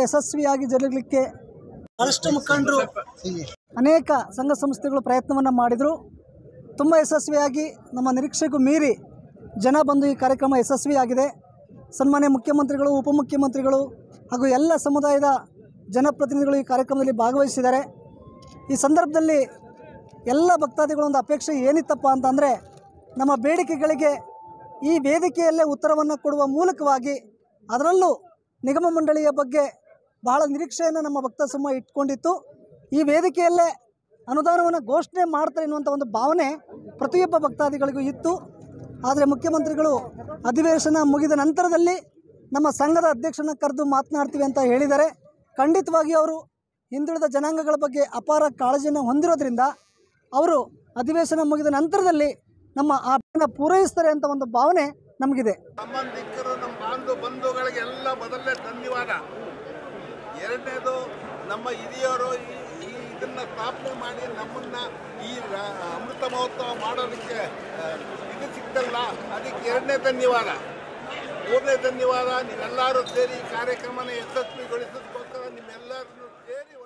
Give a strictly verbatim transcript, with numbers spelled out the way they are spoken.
ಯಶಸ್ವಿಯಾಗಿ ಜರುಗಲಿಕ್ಕೆ ಬಹಳಷ್ಟು ಮುಖಂಡರು ಅನೇಕ ಸಂಘ ಸಂಸ್ಥೆಗಳು ಪ್ರಯತ್ನವನ್ನು ಮಾಡಿದರು. ತುಂಬ ಯಶಸ್ವಿಯಾಗಿ ನಮ್ಮ ನಿರೀಕ್ಷೆಗೂ ಮೀರಿ ಜನ ಬಂದು ಈ ಕಾರ್ಯಕ್ರಮ ಯಶಸ್ವಿಯಾಗಿದೆ. ಸನ್ಮಾನ್ಯ ಮುಖ್ಯಮಂತ್ರಿಗಳು, ಉಪಮುಖ್ಯಮಂತ್ರಿಗಳು ಹಾಗೂ ಎಲ್ಲ ಸಮುದಾಯದ ಜನಪ್ರತಿನಿಧಿಗಳು ಈ ಕಾರ್ಯಕ್ರಮದಲ್ಲಿ ಭಾಗವಹಿಸಿದ್ದಾರೆ. ಈ ಸಂದರ್ಭದಲ್ಲಿ ಎಲ್ಲ ಭಕ್ತಾದಿಗಳ ಒಂದು ಅಪೇಕ್ಷೆ ಏನಿತ್ತಪ್ಪ ಅಂತಂದರೆ, ನಮ್ಮ ಬೇಡಿಕೆಗಳಿಗೆ ಈ ವೇದಿಕೆಯಲ್ಲೇ ಉತ್ತರವನ್ನು ಕೊಡುವ ಮೂಲಕವಾಗಿ, ಅದರಲ್ಲೂ ನಿಗಮ ಮಂಡಳಿಯ ಬಗ್ಗೆ ಬಹಳ ನಿರೀಕ್ಷೆಯನ್ನು ನಮ್ಮ ಭಕ್ತ ಸಮೂಹ ಇಟ್ಕೊಂಡಿತ್ತು. ಈ ವೇದಿಕೆಯಲ್ಲೇ ಅನುದಾನವನ್ನು ಘೋಷಣೆ ಮಾಡ್ತಾರೆ ಎನ್ನುವಂಥ ಒಂದು ಭಾವನೆ ಪ್ರತಿಯೊಬ್ಬ ಭಕ್ತಾದಿಗಳಿಗೂ ಇತ್ತು. ಆದರೆ ಮುಖ್ಯಮಂತ್ರಿಗಳು ಅಧಿವೇಶನ ಮುಗಿದ ನಂತರದಲ್ಲಿ ನಮ್ಮ ಸಂಘದ ಅಧ್ಯಕ್ಷನ ಕರೆದು ಮಾತನಾಡ್ತೀವಿ ಅಂತ ಹೇಳಿದ್ದಾರೆ. ಖಂಡಿತವಾಗಿ ಅವರು ಹಿಂದುಳಿದ ಜನಾಂಗಗಳ ಬಗ್ಗೆ ಅಪಾರ ಕಾಳಜಿಯನ್ನು ಹೊಂದಿರೋದ್ರಿಂದ ಅವರು ಅಧಿವೇಶನ ಮುಗಿದ ನಂತರದಲ್ಲಿ ನಮ್ಮ ಆ ಪೂರೈಸ್ತಾರೆ ಅಂತ ಒಂದು ಭಾವನೆ ನಮಗಿದೆ. ಸಂಬಂಧಿಕರು, ನಮ್ಮ ಬಾಂಧು ಬಂಧುಗಳಿಗೆಲ್ಲ ಮೊದಲನೇ ಧನ್ಯವಾದ. ಎರಡನೇದು, ನಮ್ಮ ಹಿರಿಯರು ಈ ಇದನ್ನು ಸ್ಥಾಪನೆ ಮಾಡಿ ನಮ್ಮನ್ನು ಈ ಅಮೃತ ಮಹೋತ್ಸವ ಮಾಡೋದಕ್ಕೆ ಇದು ಸಿಗ್ತಲ್ಲ, ಅದಕ್ಕೆ ಎರಡನೇ ಧನ್ಯವಾದ. ಮೂರನೇ ಧನ್ಯವಾದ, ನೀವೆಲ್ಲರೂ ಸೇರಿ ಈ ಕಾರ್ಯಕ್ರಮನ ಯಶಸ್ವಿಗೊಳಿಸೋದಕ್ಕೋಸ್ಕರ ನಿಮ್ಮೆಲ್ಲರನ್ನು ಸೇರಿ